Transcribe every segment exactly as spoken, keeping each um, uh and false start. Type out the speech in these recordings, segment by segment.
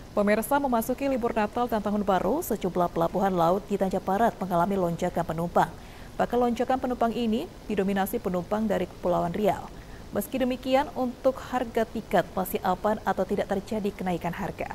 Pemirsa, memasuki libur Natal dan Tahun Baru, sejumlah pelabuhan laut di Tanjung Barat mengalami lonjakan penumpang. Bahkan lonjakan penumpang ini didominasi penumpang dari Kepulauan Riau. Meski demikian, untuk harga tiket masih aman atau tidak terjadi kenaikan harga.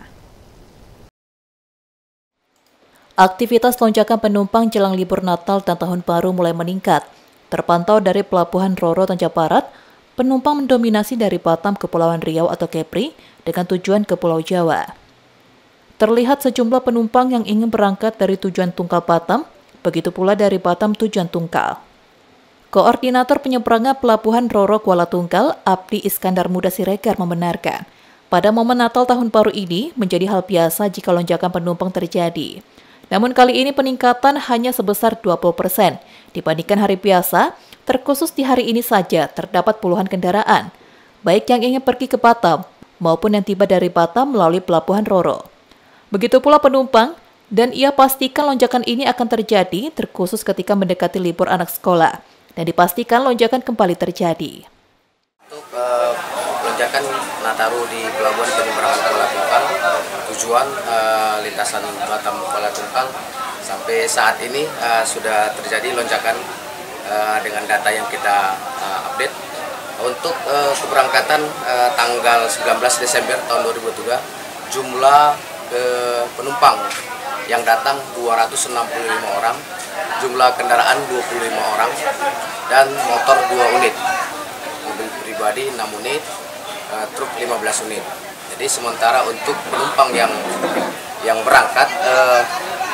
Aktivitas lonjakan penumpang jelang libur Natal dan Tahun Baru mulai meningkat. Terpantau dari Pelabuhan Roro Tanjung Barat, penumpang mendominasi dari Batam Kepulauan Riau atau Kepri dengan tujuan ke Pulau Jawa. Terlihat sejumlah penumpang yang ingin berangkat dari tujuan Tungkal Batam, begitu pula dari Batam tujuan Tungkal. Koordinator penyeberangan Pelabuhan Roro Kuala Tungkal, Abdi Iskandar Muda Siregar membenarkan, pada momen Natal Tahun Baru ini menjadi hal biasa jika lonjakan penumpang terjadi. Namun kali ini peningkatan hanya sebesar dua puluh persen. Dibandingkan hari biasa, terkhusus di hari ini saja terdapat puluhan kendaraan, baik yang ingin pergi ke Batam maupun yang tiba dari Batam melalui Pelabuhan Roro. Begitu pula penumpang, dan ia pastikan lonjakan ini akan terjadi terkhusus ketika mendekati libur anak sekolah, dan dipastikan lonjakan kembali terjadi. Untuk uh, lonjakan Nataru di Pelabuhan Penyeberangan Kuala Tungkal, tujuan uh, lintasan Batam Kuala Tungkal, sampai saat ini uh, sudah terjadi lonjakan uh, dengan data yang kita uh, update. Untuk uh, keberangkatan uh, tanggal sembilan belas Desember tahun dua ribu dua puluh tiga, jumlah ke penumpang yang datang dua ratus enam puluh lima orang, jumlah kendaraan dua puluh lima orang, dan motor dua unit, mobil pribadi enam unit, uh, truk lima belas unit. Jadi sementara untuk penumpang yang yang berangkat uh,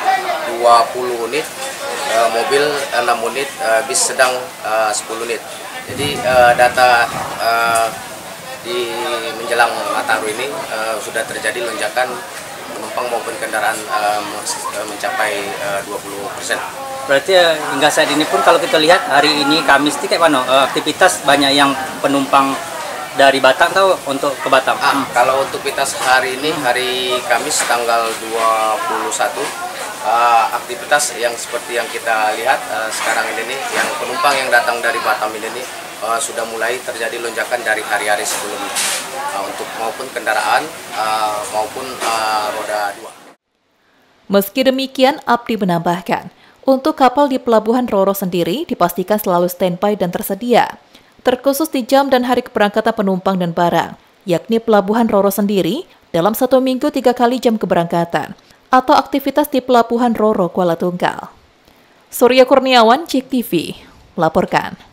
dua puluh unit, uh, mobil enam unit, uh, bis sedang uh, sepuluh unit. Jadi uh, data uh, di menjelang Nataru ini uh, sudah terjadi lonjakan penumpang maupun kendaraan uh, mencapai uh, dua puluh persen. Berarti uh, hingga saat ini pun kalau kita lihat hari ini Kamis ini kayak mana? Uh, aktivitas banyak yang penumpang dari Batam atau untuk ke Batam? Ah, hmm. Kalau untuk aktivitas hari ini, hari Kamis tanggal dua puluh satu, uh, aktivitas yang seperti yang kita lihat uh, sekarang ini nih, yang penumpang yang datang dari Batam ini nih, uh, sudah mulai terjadi lonjakan dari hari-hari sebelumnya. Uh, untuk maupun kendaraan uh, maupun uh, roda dua. Meski demikian, Abdi menambahkan, untuk kapal di Pelabuhan Roro sendiri dipastikan selalu standby dan tersedia, terkhusus di jam dan hari keberangkatan penumpang dan barang, yakni Pelabuhan Roro sendiri dalam satu minggu tiga kali jam keberangkatan, atau aktivitas di Pelabuhan Roro Kuala Tungkal. Surya Kurniawan, Cek T V, melaporkan.